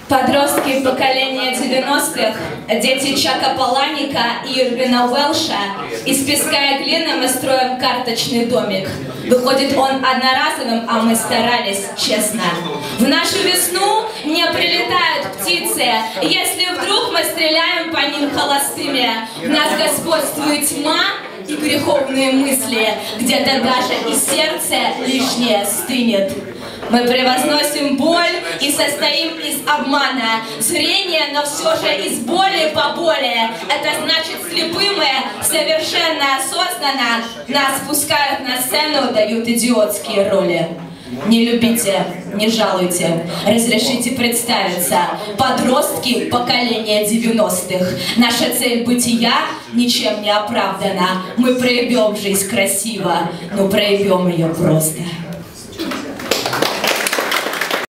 Подростки поколения 90-х, дети Чака Паланика и Ирвина Уэлша, из песка и глины мы строим карточный домик. Выходит он одноразовым, а мы старались, честно. В нашу весну не прилетают птицы, если вдруг мы стреляем по ним холостыми. В нас господствует тьма и греховные мысли, где-то даже и сердце лишнее стынет. Мы превозносим боль и состоим из обмана, зрения, но все же из боли по боли. Это значит, слепы мы совершенно осознанно нас пускают на сцену, дают идиотские роли. Не любите, не жалуйте, разрешите представиться. Подростки поколения 90-х. Наша цель бытия ничем не оправдана. Мы проебем жизнь красиво, но проебем ее просто.